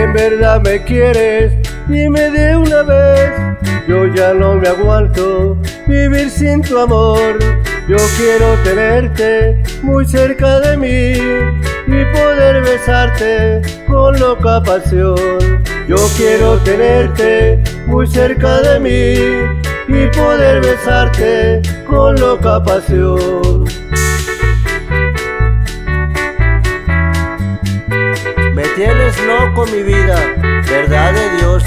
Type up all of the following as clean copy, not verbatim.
en verdad me quieres, dime de una vez. Yo ya no me aguanto vivir sin tu amor. Yo quiero tenerte muy cerca de mí y poder besarte con loca pasión. Yo quiero tenerte muy cerca de mí y poder besarte con loca pasión. Me tienes loco, mi vida, verdad de Dios.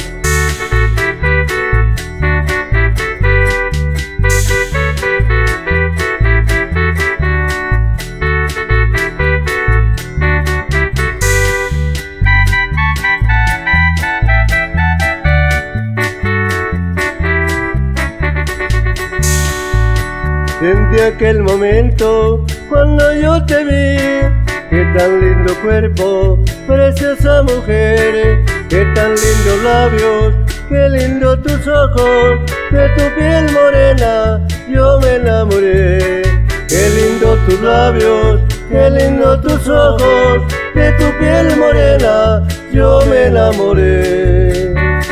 Desde aquel momento cuando yo te vi, qué tan lindo cuerpo, preciosa mujer, qué tan lindos labios, qué lindo tus ojos, de tu piel morena yo me enamoré. Qué lindo tus labios, qué lindo tus ojos, de tu piel morena yo me enamoré.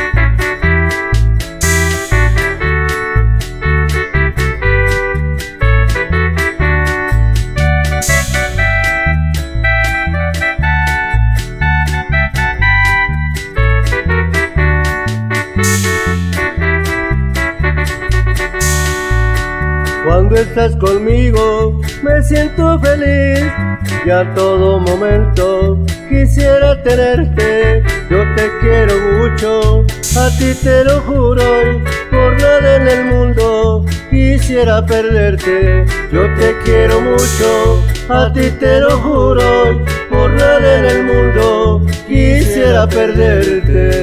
Cuando estás conmigo me siento feliz y a todo momento quisiera tenerte. Yo te quiero mucho, a ti te lo juro, y por nada en el mundo quisiera perderte. Yo te quiero mucho, a ti te lo juro, y por nada en el mundo quisiera perderte.